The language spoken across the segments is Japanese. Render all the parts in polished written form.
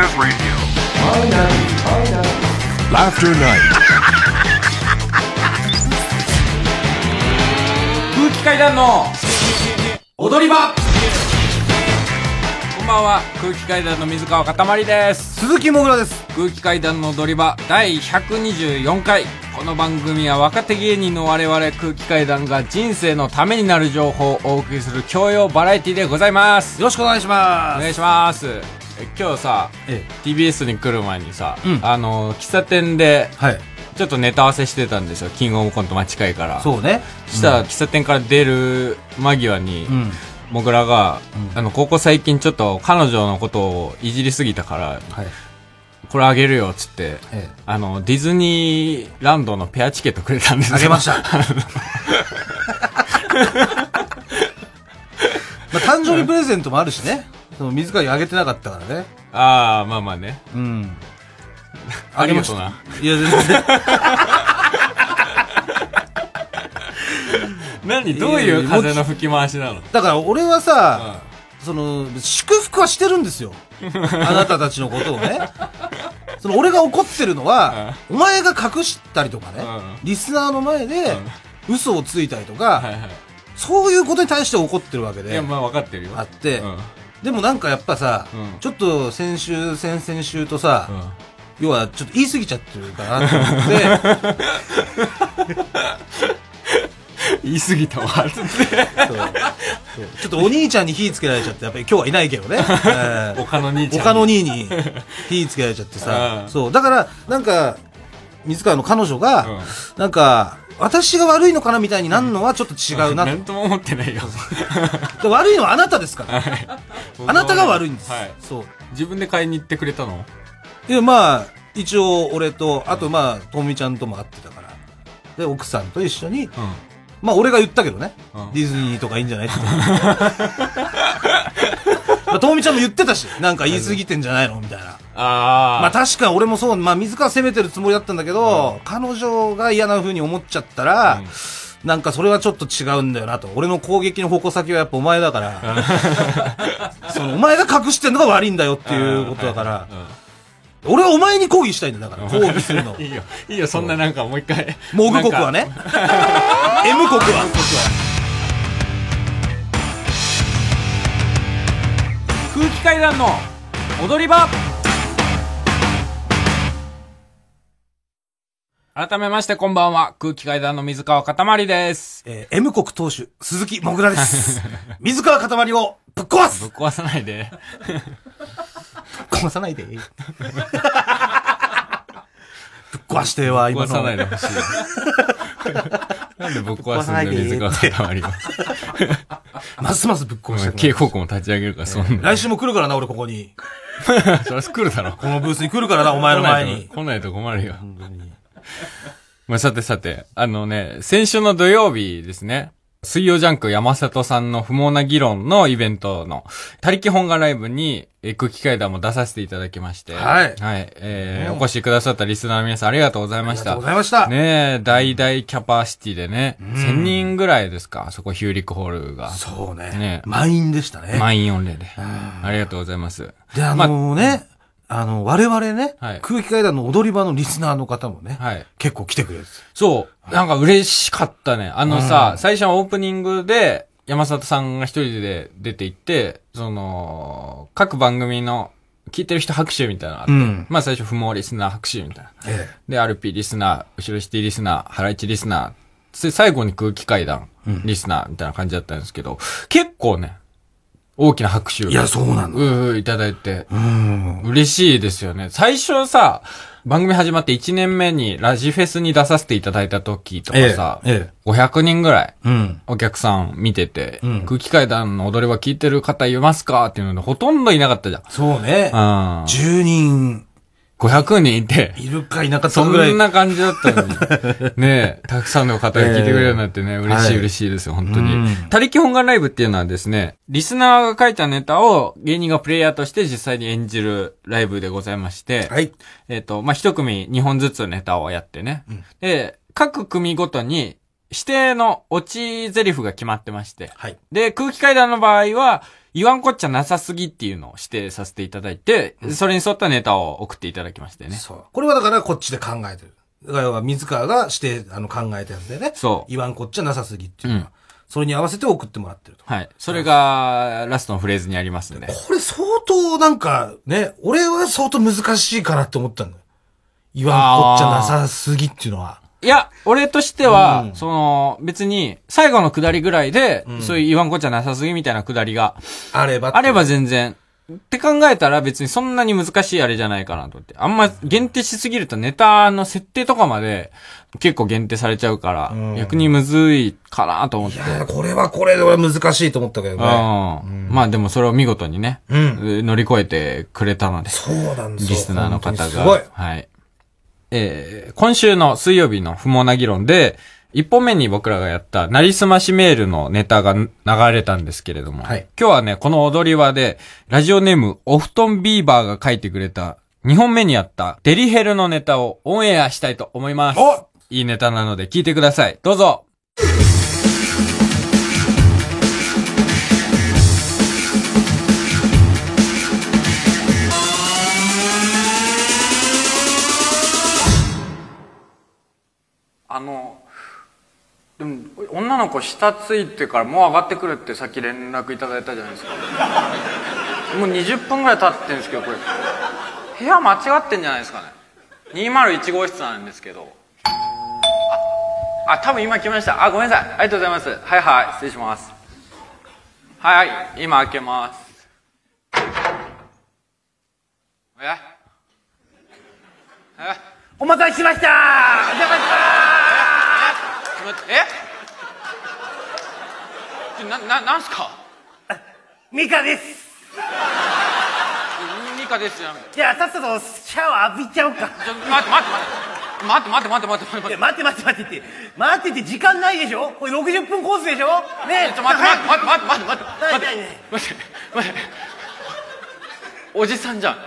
Laughter Night. 空気階段の踊り場。こんばんは、空気階段の水川かたまりです。 鈴木もぐらです。 空気階段の踊り場第124回。この番組は若手芸人の我々空気階段が人生のためになる情報をお送りする教養バラエティでございます。 よろしくお願いします。 お願いします。今日さ、TBS に来る前にさ、喫茶店で、ちょっとネタ合わせしてたんですよ。キングオブコント間近いから。 そうね。 したら、喫茶店から出る間際に、もぐらが、ここ最近ちょっと彼女のことをいじりすぎたから、これあげるよっつって、ディズニーランドのペアチケットくれたんですよ。 あげました。誕生日プレゼントもあるしね。水川にあげてなかったからね。 ああ、まあまあね。 うん。 ありがとうな。 いや、全然。 何どういう風の吹き回しなの？ だから俺はさ、祝福はしてるんですよ。あなたたちのことをね。俺が怒ってるのは、お前が隠したりとかね、リスナーの前で嘘をついたりとか、そういうことに対して怒ってるわけで。 いや、まあ分かってるよ。 あって、でもなんかやっぱさ、ちょっと先々週とさ、要はちょっと言い過ぎちゃってるかなと思って、 言い過ぎたわってちょっとお兄ちゃんに火つけられちゃって、やっぱり今日はいないけどね。 他の兄ちゃん他の兄に火つけられちゃってさ、そうだからなんか水川の彼女が、なんか私が悪いのかなみたいになるのはちょっと違うなと。 なんとも思ってないよ。 悪いのはあなたですから。あなたが悪いんです。そう。 自分で買いに行ってくれたの？ いや、まあ一応俺と、あとまあともみちゃんとも会ってたから、で奥さんと一緒に。まあ俺が言ったけどね、ディズニーとかいいんじゃないってともみちゃんも言ってたし、なんか言い過ぎてんじゃないのみたいな。まあ確かに俺もそう、まあ水川責めてるつもりだったんだけど、彼女が嫌な風に思っちゃったら、なんかそれはちょっと違うんだよなと。俺の攻撃の矛先はやっぱお前だからお前が隠してんのが悪いんだよっていうことだから、俺はお前に抗議したいんだ。だから抗議するの。 いいよ、そんななんかもう一回。 モグ国はね。M 国は。 空気階段の踊り場。改めましてこんばんは、空気階段の水川かたまりです。 M 国当主鈴木もぐらです。水川かたまりをぶっ壊す。 ぶっ壊さないで。 壊さないで。ぶっ壊しては今の。 ぶっ壊さないでほしい。なんでぶっ壊すんだよ、水川かたまりは。 ますますぶっ壊して。 警報校も立ち上げるから、そんな。 来週も来るからな、俺ここに。 それ来るだろ。 このブースに来るからな、お前の前に。 来ないと困るよ。まあ、さて、先週の土曜日ですね。水曜ジャンク山里さんの不毛な議論のイベントの他力本願ライブに空気階段も出させていただきまして。お越しくださったリスナーの皆さんありがとうございました。 ありがとうございました。 ねえ、大キャパシティでね、1000人ぐらいですか、そこヒューリックホールが。 そうね。満員でしたね。 満員御礼で。ありがとうございます。 で、我々ね、空気階段の踊り場のリスナーの方もね、結構来てくれる。 そう。なんか嬉しかったね。最初のオープニングで、山里さんが一人で出て行って、各番組の聞いてる人拍手みたいなのがあって、まあ最初不毛リスナー拍手みたいな。で、RP リスナー、後ろシティリスナー、ハライチリスナー、最後に空気階段リスナーみたいな感じだったんですけど、結構ね、大きな拍手を。 いや、そうなの。 いただいて。嬉しいですよね。最初さ、番組始まって1年目にラジフェスに出させていただいた時とかさ、500人ぐらい、お客さん見てて、空気階段の踊り場聞いてる方いますかっていうのでほとんどいなかったじゃん。 そうね。10人。 500人いて。 いるかいなかったぐらい。 そんな感じだったのに。ねえ、たくさんの方が聞いてくれるようになってね、嬉しいですよ、本当に。他力本願ライブっていうのはですね、リスナーが書いたネタを芸人がプレイヤーとして実際に演じるライブでございまして、まあ、一組2本ずつネタをやってね。で、各組ごとに指定のオチ台詞が決まってまして、で、空気階段の場合は、 言わんこっちゃなさすぎっていうのを指定させていただいて、それに沿ったネタを送っていただきましてね。 そう。これはだからこっちで考えてる。だから水川が指定、考えたやつでね。 そう。 言わんこっちゃなさすぎっていうのは。それに合わせて送ってもらってると。 はい。それが、ラストのフレーズにありますんで。 これ相当なんか、ね、俺は相当難しいかなって思ったんだよ。言わんこっちゃなさすぎっていうのは。 いや、俺としては、別に、最後の下りぐらいで、そういう言わんこっちゃなさすぎみたいな下りが、あれば全然。って考えたら別にそんなに難しいあれじゃないかなと思って。あんま限定しすぎるとネタの設定とかまで結構限定されちゃうから、逆にむずいかなと思って。いや、これはこれで俺難しいと思ったけどね。 まあでもそれを見事にね、乗り越えてくれたので。 そうなんですよ。 リスナーの方が。すごい。はい。今週の水曜日の不毛な議論で、一本目に僕らがやったなりすましメールのネタが流れたんですけれども、はい、今日はね、この踊り場で、ラジオネームお布団ビーバーが書いてくれた2本目にあったデリヘルのネタをオンエアしたいと思います。いいネタなので聞いてください。どうぞ。でも、女の子下ついてからもう上がってくるってさっき連絡いただいたじゃないですか。もう20分ぐらい経ってるんですけど、これ、部屋間違ってんじゃないですかね。201号室なんですけど。多分今来ました。ごめんなさい。ありがとうございます。はいはい、失礼します。はい、今開けます。 お待たせしました。お邪魔します。 なんすか？ ミカです。 ミカですじゃん。 じゃあさっさとシャワー浴びちゃおうか。待ってって時間ないでしょ？これ60分コースでしょ？ねえ、 待っておじさんじゃん。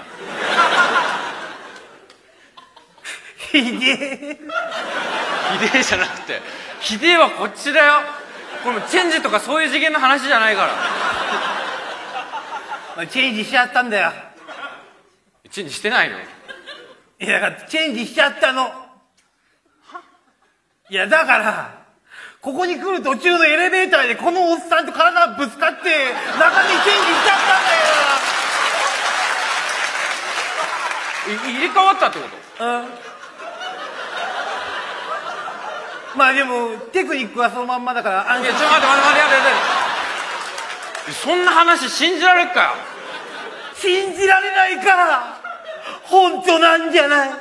ひでえじゃなくて、ひでえはこっちだよ。これチェンジとかそういう次元の話じゃないから。 チェンジしちゃったんだよ。 チェンジしてないよ。 いや、だからチェンジしちゃったの。いや、だからここに来る途中のエレベーターでこのおっさんと体がぶつかって中にチェンジしちゃったんだよ。 入れ替わったってこと？ まあでもテクニックはそのまんまだから。 いや、ちょっと待って、そんな話信じられっかよ。 信じられないから本当なんじゃない？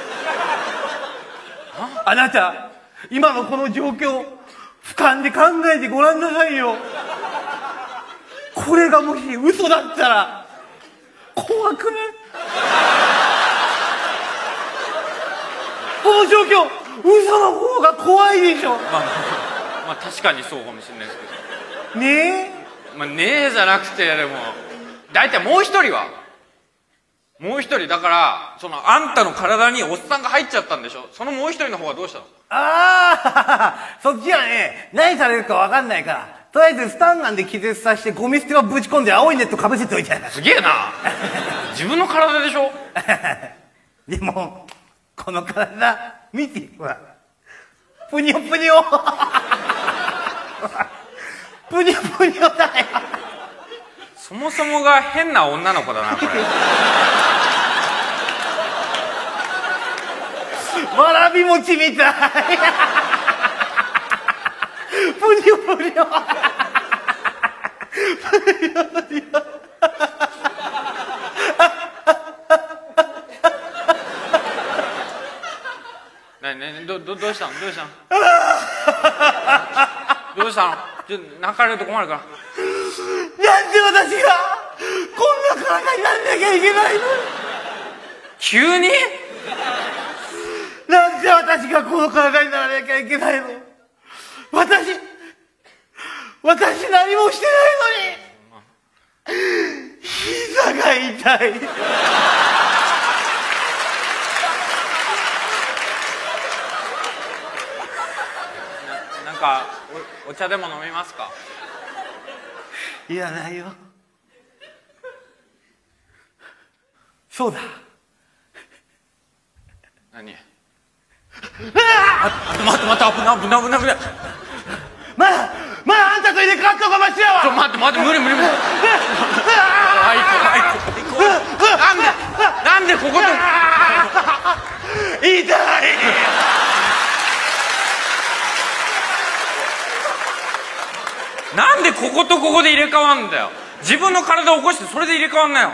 あなた今のこの状況俯瞰で考えてごらんなさいよ。これがもし嘘だったら怖くね？この状況嘘の方が怖いでしょ。 まあ確かにそうかもしれないですけど。 ねえ、 ねえじゃなくて、でも大体もう一人だから、あんたの体におっさんが入っちゃったんでしょ。そのもう一人の方はどうしたの？ そっちはね、何されるか分かんないから、とりあえずスタンガンで気絶させてゴミ捨て場ぶち込んで青いネットかぶせておいて。 すげえな。自分の体でしょ。 でもこの体見て、ほら、ぷにょぷにょぷにょぷにょだよ。 そもそもが変な女の子だな、これ。 わらび餅みたい。ぷにょぷにょぷにょぷにょ。 どうしたの？どうしたの？泣かれると困るから。 なんで私がこんな体になんなきゃいけないの？ 急に？ なんで私がこの体にならなきゃいけないの？私何もしてないのに膝が痛い。 なんかお茶でも飲みますか？ いらないよ。 そうだ。 何？待って、危ない。 まだあんたと入れ替わった方がマシやわ。 待って、無理。行こう。なんでここと。 痛い。 なんでこことここで入れ替わんだよ。自分の体を起こしてそれで入れ替わんなよ。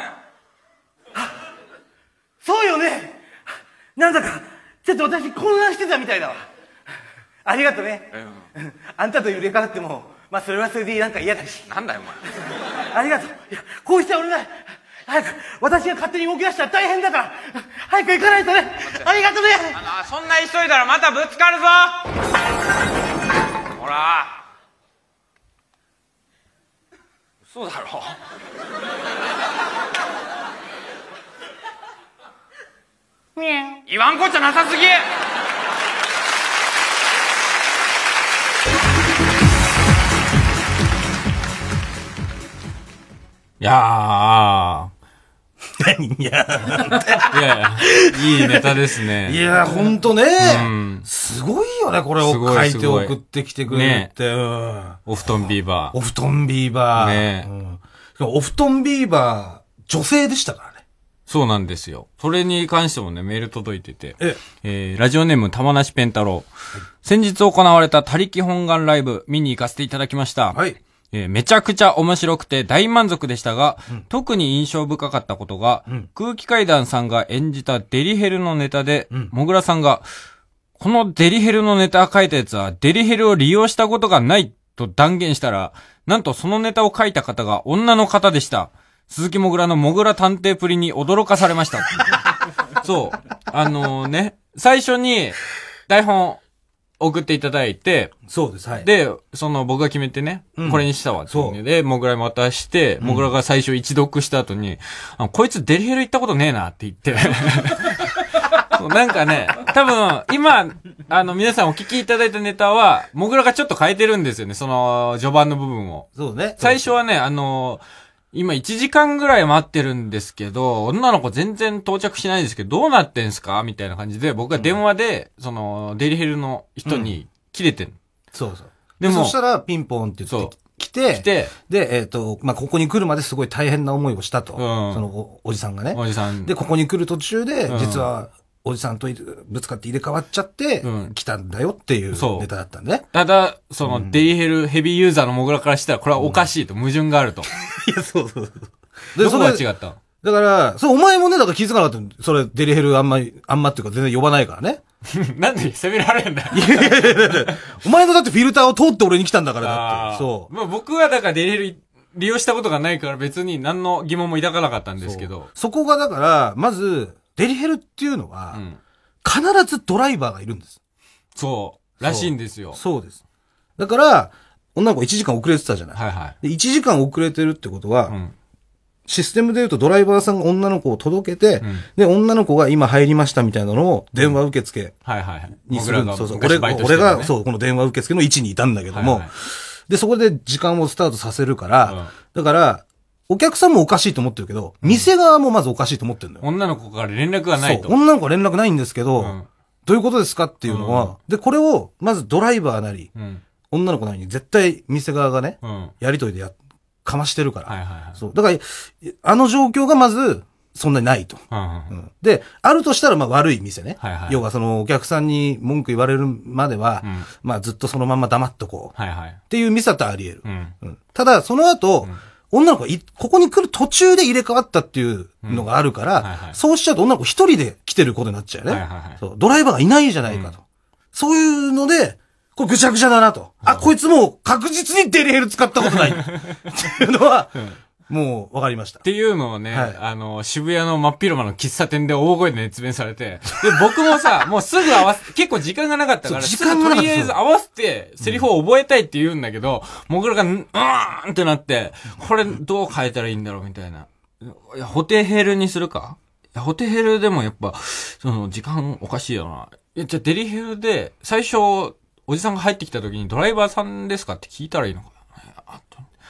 そうよね。なんだかちょっと私混乱してたみたいだわ。ありがとね。あんたと入れ替わってもまあそれはそれでなんか嫌だし。 なんだよお前。ありがとう。いやこうして俺が早く私が勝手に動き出したら大変だから早く行かないとね。ありがとね。 そんな急いだらまたぶつかるぞ。ほら嘘だろ。言わんこっちゃなさすぎ。いやいやいいネタですね。 いやほんとね、すごいよねこれを書いて送ってきてくれるって、 お布団ビーバー。 お布団ビーバー。ね、お布団ビーバー、女性でしたからね。 そうなんですよ。それに関してもね、メール届いてて。ラジオネーム玉梨ペンタロウ。先日行われた他力本願ライブ見に行かせていただきました。 はい。 めちゃくちゃ面白くて大満足でしたが、特に印象深かったことが、空気階段さんが演じたデリヘルのネタで、もぐらさんが、このデリヘルのネタ書いたやつはデリヘルを利用したことがないと断言したら、なんとそのネタを書いた方が女の方でした。鈴木もぐらのもぐら探偵プリに驚かされました。そう。最初に台本送っていただいて、 そうです、はい。 で、僕が決めてね、これにしたわっていうので、もぐらに渡して、もぐらが最初一読した後に、こいつデリヘル行ったことねえなって言って、なんかね、多分、今、皆さんお聞きいただいたネタは、もぐらがちょっと変えてるんですよね、序盤の部分を。 そうね。 最初はね、今1時間ぐらい待ってるんですけど、女の子全然到着しないですけど、どうなってんすかみたいな感じで、僕が電話で、デリヘルの人に切れてん。 そうそう。でも、そしたら、ピンポンって言って来て、で、ここに来るまですごい大変な思いをしたと。おじさんがね。 おじさん。 で、ここに来る途中で、実は、おじさんとぶつかって入れ替わっちゃって、来たんだよっていうネタだったんでね。 ただ、デリヘルヘビーユーザーのモグラからしたら、これはおかしいと、矛盾があると。 いや、そう。 どこが違ったの？ だから、お前もね、だから気づかなかった。それ、デリヘルあんまっていうか全然呼ばないからね。 なんで責められんだよ。 いや、お前のだってフィルターを通って俺に来たんだからだって。そう。 まあ僕はだからデリヘル利用したことがないから別に何の疑問も抱かなかったんですけど。 そこがだから、まず、デリヘルっていうのは、必ずドライバーがいるんです。 そう。らしいんですよ。 そうです。だから、女の子1時間遅れてたじゃない。 はいはい。 で1時間遅れてるってことは、システムで言うとドライバーさんが女の子を届けて、で、女の子が今入りましたみたいなのを電話受付にする。そう。俺が、そう、この電話受付の位置にいたんだけども、で、そこで時間をスタートさせるから、だから、お客さんもおかしいと思ってるけど、店側もまずおかしいと思ってるんだよ。 女の子から連絡がないと。 そう、女の子は連絡ないんですけど、どういうことですかっていうのは、で、これを、まずドライバーなり、女の子なりに絶対店側がね、やりとりでかましてるから。そう。だから、あの状況がまず、そんなにないと。で、あるとしたら、まあ悪い店ね。要はお客さんに文句言われるまでは、まあずっとそのまま黙っとこう。っていう店だとあり得る。ただ、その後、女の子がここに来る途中で入れ替わったっていうのがあるから、そうしちゃうと女の子一人で来てることになっちゃうよね。ドライバーがいないじゃないかと。そういうので、これぐちゃぐちゃだなと。こいつもう確実にデリヘル使ったことない。っていうのは、もう分かりました。 っていうのをね、渋谷の真っ広間の喫茶店で大声で熱弁されて、で、僕もさ、もうすぐ結構時間がなかったから、とりあえず合わせてセリフを覚えたいって言うんだけど、もぐらが、ーんってなって、これどう変えたらいいんだろうみたいな。いや、ホテヘルにするか？いや、ホテヘルでもやっぱ、時間おかしいよな。いや、じゃあデリヘルで、最初、おじさんが入ってきた時にドライバーさんですかって聞いたらいいのかな。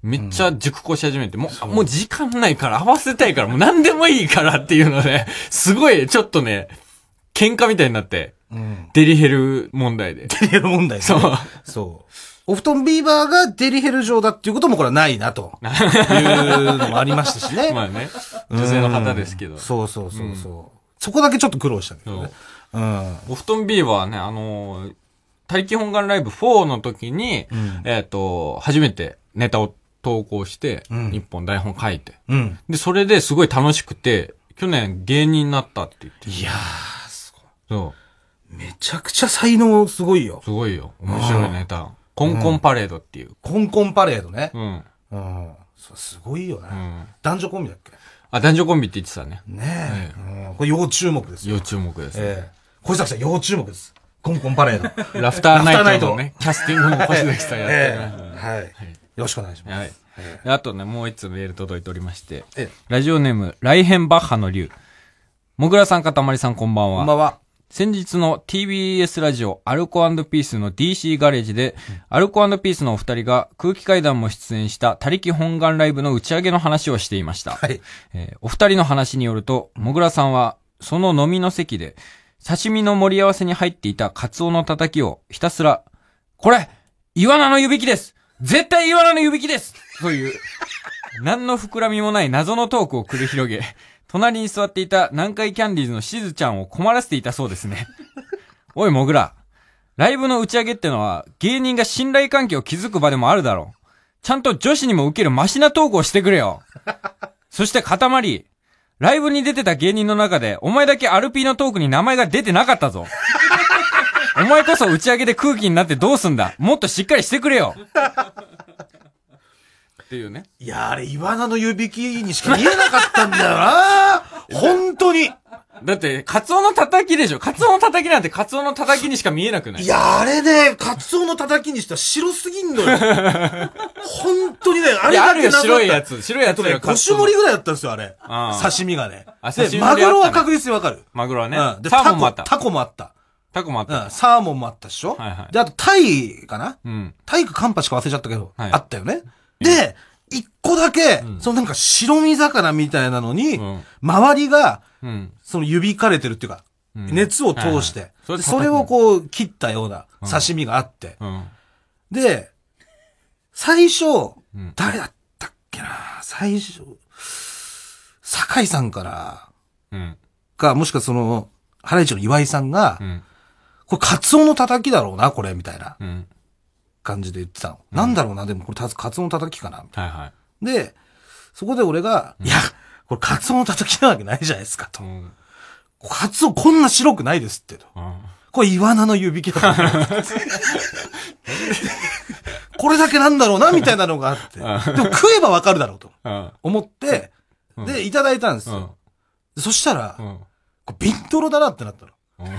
めっちゃ熟考し始めて、もう時間ないから合わせたいから、もう何でもいいからっていうので、すごいちょっとね、喧嘩みたいになって、デリヘル問題で。 デリヘル問題ね。そう。お布団ビーバーがデリヘル嬢だっていうこともこれはないなと。いうのもありましたしね。 まあね。女性の方ですけど。 そう。そこだけちょっと苦労したけどね。 お布団ビーバーね、他力本願ライブ4の時に、初めてネタを投稿して、一本台本書いて。で、それですごい楽しくて、去年芸人になったって言って。 いやー、すごい。 そう。 めちゃくちゃ才能すごいよ。 すごいよ。面白いネタ。コンコンパレードっていう。 コンコンパレードね。すごいよね。男女コンビだっけ？ 男女コンビって言ってたね。 ねえ。これ要注目ですよ。 要注目です。 小崎さん要注目です。コンコンパレード。 ラフターナイトのね、キャスティングも小崎さんやってね。 はい。よろしくお願いします。 あとね、もう一つメール届いておりまして、ラジオネーム、ライヘンバッハの竜。もぐらさん、かたまりさん、こんばんは。 こんばんは。 先日の TBS ラジオアルコ&ピースの DC ガレージで、アルコ&ピースのお二人が空気階段も出演した他力本願ライブの打ち上げの話をしていました。お二人の話によると、もぐらさんはその飲みの席で刺身の盛り合わせに入っていたカツオのたたきをひたすら、これイワナの湯引きです、絶対イワナの湯引きですという、何の膨らみもない謎のトークを繰り広げ、隣に座っていた南海キャンディーズのしずちゃんを困らせていたそうですね。おいもぐら、ライブの打ち上げってのは芸人が信頼関係を築く場でもあるだろう。ちゃんと女子にも受けるマシなトークをしてくれよ。そして塊、ライブに出てた芸人の中でお前だけアルピーのトークに名前が出てなかったぞ。お前こそ打ち上げで空気になってどうすんだ。もっとしっかりしてくれよ。っていうね。 いや、あれ、イワナの湯引きにしか見えなかったんだよな。本当に。 だって、カツオのたたきでしょ。カツオのたたきなんてカツオのたたきにしか見えなくない？ いや、あれね、カツオのたたきにしたら白すぎんのよ。本当にね、あれだけあるよ、白いやつ。白いやつね、5種盛りぐらいだったんですよ、あれ。刺身がね。で、マグロは確実にわかる。 マグロはね。 で、サーモンもあった。タコもあった。 タコもあった。 サーモンもあったでしょ。で、あと、タイかな。タイかカンパチか忘れちゃったけど、あったよね。で、一個だけ、そのなんか白身魚みたいなのに、周りが、その湯引かれてるっていうか、熱を通して、それをこう切ったような刺身があって、で、最初、誰だったっけな、最初、酒井さんから、か、もしくはその、ハライチの岩井さんが、これカツオのたたきだろうな、これ、みたいな。感じで言ってたの。なんだろうな、でもこれカツオのたたきかな。で、そこで俺が、いや、これカツオのたたきなわけないじゃないですか、と。カツオこんな白くないですって、と。これイワナの湯引きだと。これだけなんだろうな、みたいなのがあって。でも食えばわかるだろうと。思って、で、いただいたんですよ。そしたら、これビントロだなってなったの。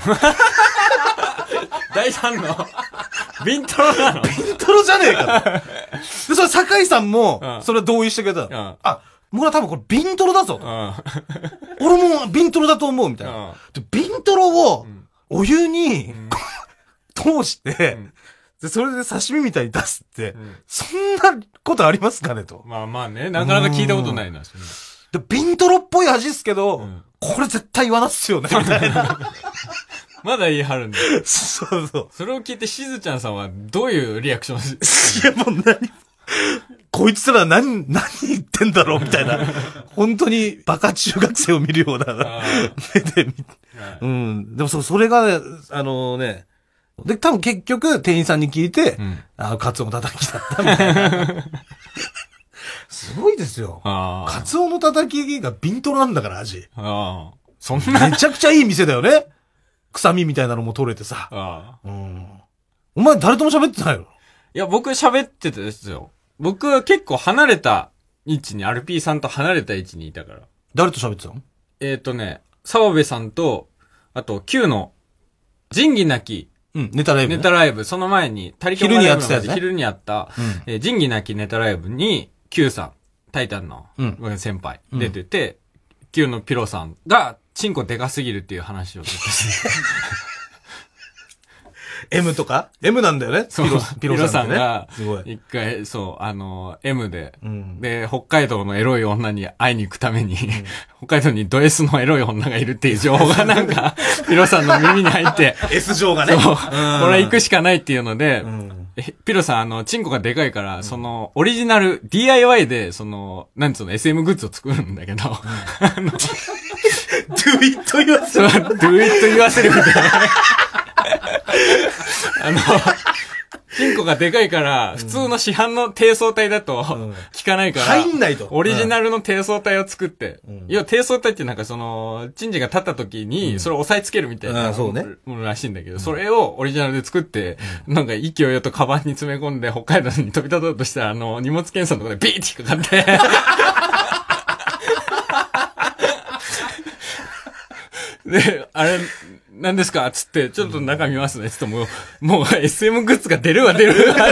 第3のビントロなの？ ビントロじゃねえか。で、それ酒井さんも、それ同意してくれたの。あ、僕は多分これビントロだぞと。俺もビントロだと思うみたいな。でビントロをお湯に通して、で、それで刺身みたいに出すって、そんなことありますかねと。 まあまあね、なかなか聞いたことないな。 で、ビントロっぽい味っすけど、これ絶対言わなっすよね、みたいな。 まだ言い張るんだよ。 そうそう。 それを聞いてしずちゃんさんはどういうリアクションいやもうこいつら何言ってんだろうみたいな。本当にバカ中学生を見るような目ででもそれが、で、多分結局店員さんに聞いて、カツオのたたきだったみたいな。すごいですよ。カツオのたたきがビントロなんだから味。 そんなめちゃくちゃいい店だよね。臭みみたいなのも取れてさ。お前誰とも喋ってないの？ いや、僕喋ってたですよ。僕は結構離れた位置に、RP さんと離れた位置にいたから。 誰と喋ってたの？ 澤部さんと、あと Q の仁義なき、 ネタライブ。 ネタライブ。その前に、 昼にやってたやつね。 昼にやった、仁義なきネタライブに、Q さん、タイタンの、先輩、出てて、Q のピロさんが、チンコでかすぎるっていう話をずっとして。 M とか ?M なんだよね。 そう、ピロさんが、一回、そう、M で、で、北海道のエロい女に会いに行くために、北海道にド S のエロい女がいるっていう情報がなんか、ピロさんの耳に入って、 S 情がね。 そう、これは行くしかないっていうので、ピロさん、チンコがでかいから、オリジナル、DIY で、なんつうの、SM グッズを作るんだけど、 do it yourself. do it yourself みたいな。チンコがでかいから、普通の市販の低層体だと、効かないから、 入んないと。 オリジナルの低層体を作って、いや、低層体ってなんかチンチンが立った時に、それを押さえつけるみたいなものらしいんだけど、それをオリジナルで作って、なんか勢いよとカバンに詰め込んで、北海道に飛び立とうとしたら、荷物検査のところでビーって引っかかって、で、あれ、何ですかつって、ちょっと中見ますね。つってもう SM グッズが出るわ。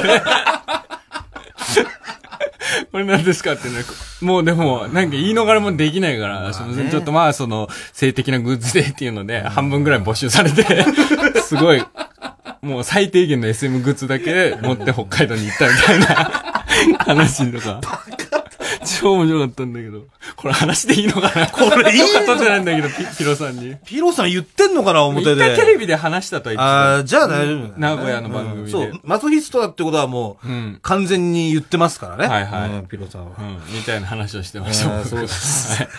これ何ですかってね。もうでも、なんか言い逃れもできないから、ちょっと性的なグッズでっていうので、半分ぐらい募集されて、すごい、もう最低限の SM グッズだけ持って北海道に行ったみたいな話とか。超面白かったんだけど。これ話でいいのかな。これいいことじゃないんだけど、ピロさんに。 ピロさん言ってんのかな、表で。 一回テレビで話したとは言ってた。 ああ、じゃあ大丈夫。 名古屋の番組で。 そう。マソヒストだってことはもう、完全に言ってますからね。 はいはい。 ピロさんは。 みたいな話をしてました。 そうです。はい。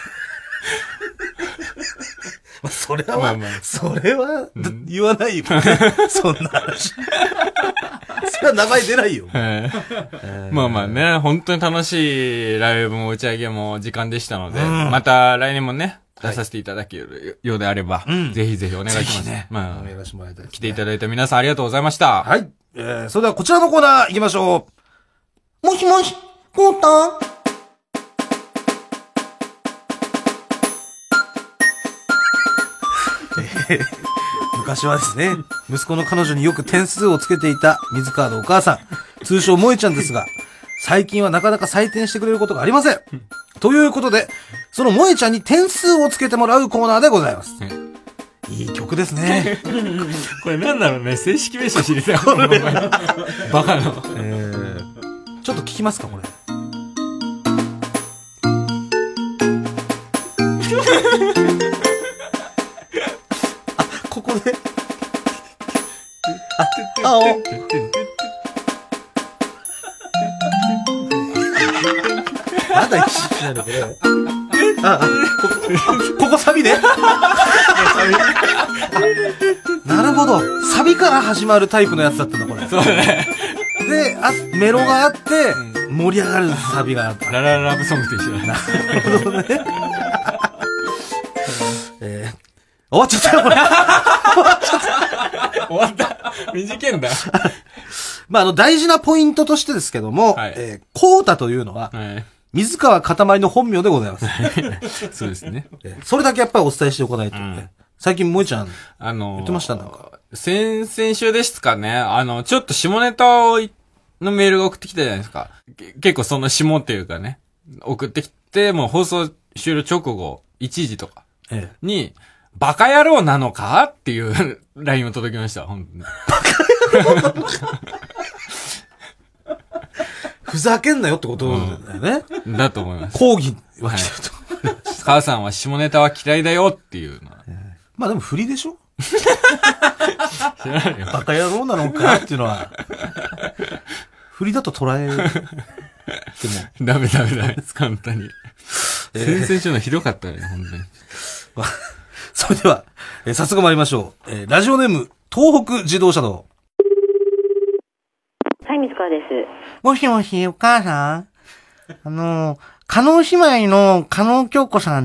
それは、言わないよ。そんな話。それは名前出ないよ。 まあまあね、本当に楽しいライブも打ち上げも時間でしたので、また来年もね、出させていただけるようであれば、ぜひぜひお願いします。 まあ、お願いしてもらいたいです。 来ていただいた皆さんありがとうございました。 はい。それではこちらのコーナー行きましょう。もしもし、コータ昔はですね、息子の彼女によく点数をつけていた水川のお母さん、通称萌ちゃんですが、最近はなかなか採点してくれることがありません。ということで、その萌ちゃんに点数をつけてもらうコーナーでございます。いい曲ですね。 これなんだろうね、正式名称知りたい。バカの。 ちょっと聞きますか、これ。ここで。まだ一緒になるこれ。ここサビね。なるほど。サビから始まるタイプのやつだったんだ、これ。 そうね。 で、メロがあって、盛り上がるサビがあった。 ラララブソングと一緒だ。 なるほどね。終わっちゃったよ、これ。 終わった。短いんだ。 まあ、大事なポイントとしてですけども、コータというのは、水川かたまりの本名でございます。 そうですね。 それだけやっぱりお伝えしておかないとね。最近、萌ちゃん、言ってましたなんか。 先週ですかね。ちょっと下ネタのメールが送ってきたじゃないですか。結構その下っていうかね、送ってきて、もう放送終了直後、1時とかに、バカ野郎なのかっていう LINE を届きました。本当に。バカ野郎なのかふざけんなよってことだよね。 だと思います。 抗議は来てると。 母さんは下ネタは嫌いだよっていうのは。 まあでも振りでしょ知らないよ。 バカ野郎なのかっていうのは。振りだと捉える。 ダメ。簡単に。先々週のひどかったね、本当に。 それでは、早速参りましょう。ラジオネーム、東北自動車道。 はい、水川です。 もしもし、お母さん加納姉妹の加納京子さんって、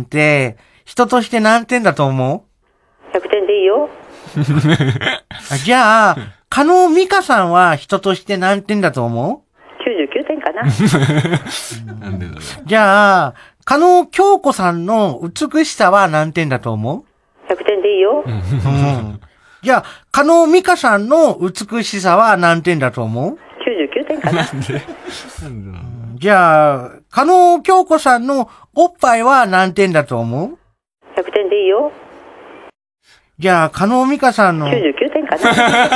人として何点だと思う ?100 点でいいよ。 じゃあ、加納美香さんは人として何点だと思う ?99 点かな。 なんでだろう。 じゃあ、加納京子さんの美しさは何点だと思う ?100 点でいいよ。 じゃあ、加納美香さんの美しさは何点だと思う 99点かな。 じゃあ、加納京子さんのおっぱいは何点だと思う ?100 点でいいよ。 じゃあ、加納美香さんの。 99点かな。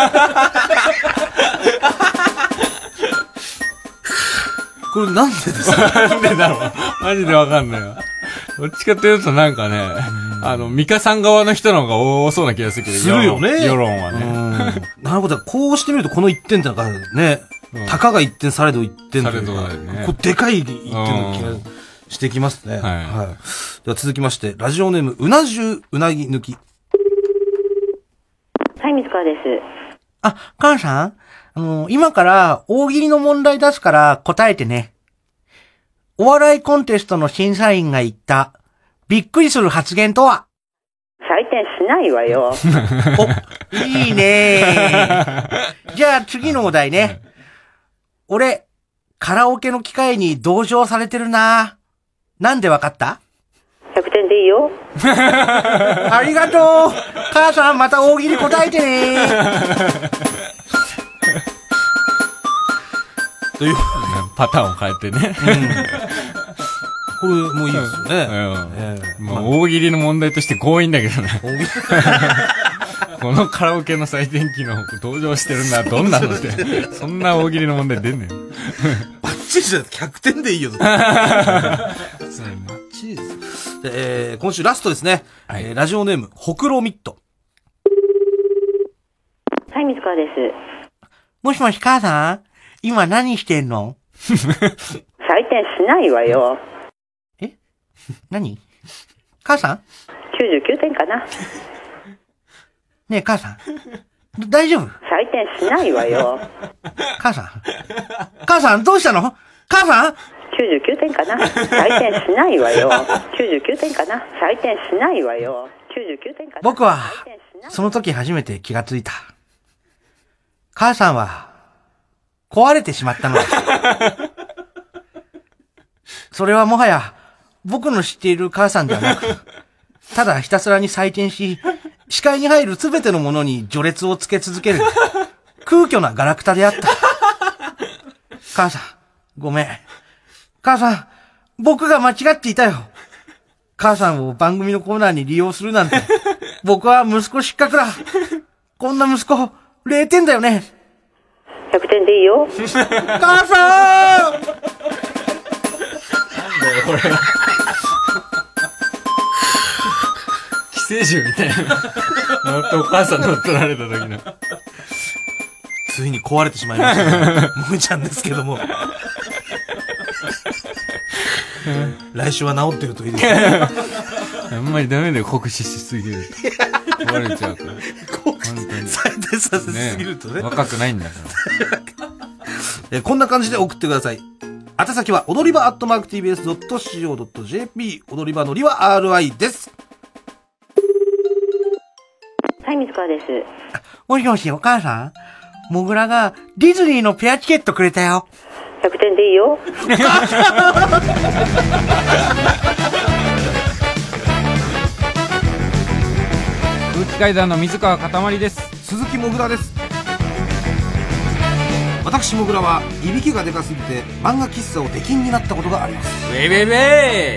これなんでですか？ なんでだろう。マジでわかんないわ。どっちかというとなんかね、ミカさん側の人の方が多そうな気がするけど。 するよね。 世論はね。 なるほど。こうしてみるとこの1点ってなんかね、たかが1点されど1点というか、 ね、 こうでかい1点の気がしてきますね。はい。では続きまして、ラジオネーム、うな重うなぎ抜き。 はい、水川です。 あ、母さん今から大喜利の問題出すから答えてね。お笑いコンテストの審査員が言った、びっくりする発言とは？ 採点しないわよ。 お、いいねー。じゃあ次のお題ね。俺、カラオケの機械に同情されてるな。なんでわかった？ 100 点でいいよ。 ありがとう。母さんまた大喜利答えてね。 というパターンを変えてね。 これもういいですよね。大喜利の問題として強引だけどね。このカラオケの採点機能登場してるな、どんなのって。そんな大喜利の問題出んねん。 バッチリじゃ100点でいいよ。バッチリです。今週ラストですね。ラジオネーム、ほくろミット。 はい、水川です。 もしもし母さん、今何してんの？ 採点しないわよ。 え？何？母さん？ 99 点かな。 ねえ母さん、大丈夫？ 採点しないわよ。 母さんどうしたの？母さん ？99点かな。採点しないわよ。99点かな。採点しないわよ。99点かな。 僕はその時初めて気がついた。母さんは壊れてしまったのだ。それはもはや僕の知っている母さんではなく、ただひたすらに採点し、視界に入るすべてのものに序列をつけ続ける空虚なガラクタであった。母さん、ごめん。母さん、僕が間違っていたよ。母さんを番組のコーナーに利用するなんて、僕は息子失格だ。こんな息子、0点だよね。 100点でいいよ。 母さんなんだよ、 これ。寄生獣みたいな。乗ってお母さん乗っ取られた時の。 ついに壊れてしまいましたね。もみちゃんですけども。来週は治ってるといいですね。 あんまりダメだよ、酷使しすぎると。壊れちゃうから。 採点させすぎるとね。 若くないんだから。 こんな感じで送ってください。宛先は、踊り場@tbs.co.jp。踊り場のりは RI です。 はい、水川です。 もしもし、お母さん？もぐらがディズニーのペアチケットくれたよ。 100点でいいよ。 空気階段の水川かたまりです。 鈴木もぐらです。私もぐらはいびきがでかすぎて漫画喫茶を出禁になったことがあります。 ウェイウェイウェイ。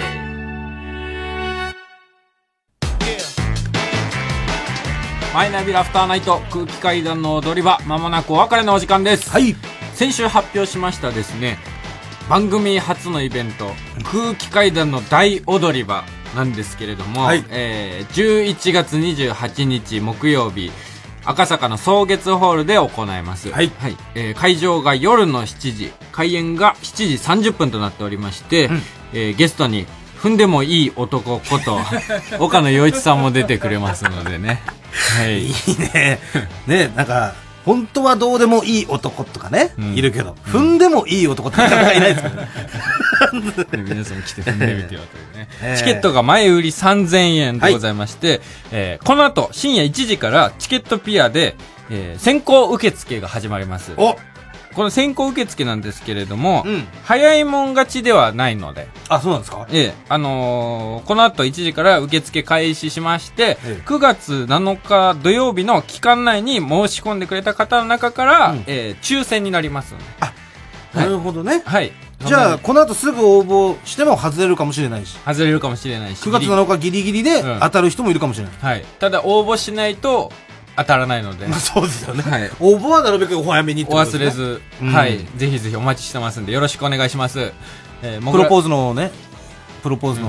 マイナビラフターナイト空気階段の踊り場、まもなくお別れのお時間です。 はい。 先週発表しましたですね、番組初のイベント、空気階段の大踊り場なんですけれども、はい、11月28日木曜日、赤坂の草月ホールで行います。はい。はい。会場が夜の7時、開演が7時30分となっておりまして、ゲストに踏んでもいい男こと岡野陽一さんも出てくれますのでね。はい。いいね。ね、なんか、本当はどうでもいい男とかね、いるけど、踏んでもいい男ってなかなかいないですからね。 皆さん来て踏んでみてよというね。チケットが前売り3000円でございまして、この後深夜1時からチケットピアで、先行受付が始まります。この先行受付なんですけれども、早いもん勝ちではないので。 あ、そうなんですか？ この後1時から受付開始しまして、9月7日土曜日の期間内に申し込んでくれた方の中から、抽選になります。 あ、なるほどね。 はい。 じゃあこの後すぐ応募しても外れるかもしれないし、 外れるかもしれないし、 9月7日ギリギリで当たる人もいるかもしれない、 はい。ただ応募しないと当たらないので、 そうですよね、 はい。 応募はなるべくお早めにっておことですね、 忘れず、はい。ぜひぜひお待ちしてますんで、よろしくお願いします。 プロポーズのね、プロポーズの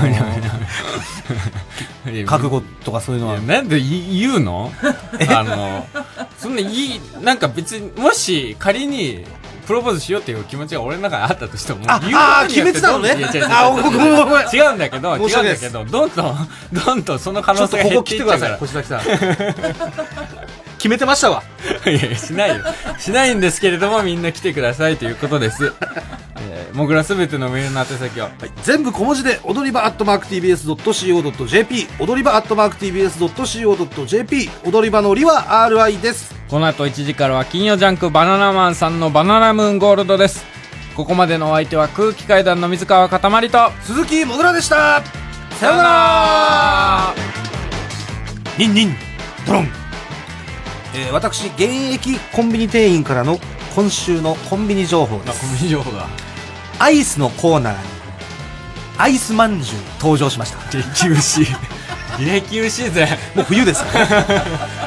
覚悟とかそういうのはなんで言うのそんなんか別にもし仮にプロポーズしようっていう気持ちが俺の中にあったとしても、 決めてたのね。 違うんだけど、どんどんその可能性が減っていっちゃうから。 星崎さん。決めてましたわ。 いや、しないよ。しないんですけれども、みんな来てくださいということです。もぐらすべてのメールの宛先は、 全部小文字で、踊り場@tbs.co.jp、踊り場@tbs.co.jp、踊り場のりは RI です。 この後1時からは金曜ジャンクバナナマンさんのバナナムーンゴールドです。ここまでのお相手は空気階段の水川かたまりと鈴木もぐらでした。 さようなら。 ニンニンドロン。私現役コンビニ店員からの今週のコンビニ情報です。 コンビニ情報だ。 アイスのコーナーにアイスまんじゅう登場しました。 激牛しいぜ。 もう冬ですからね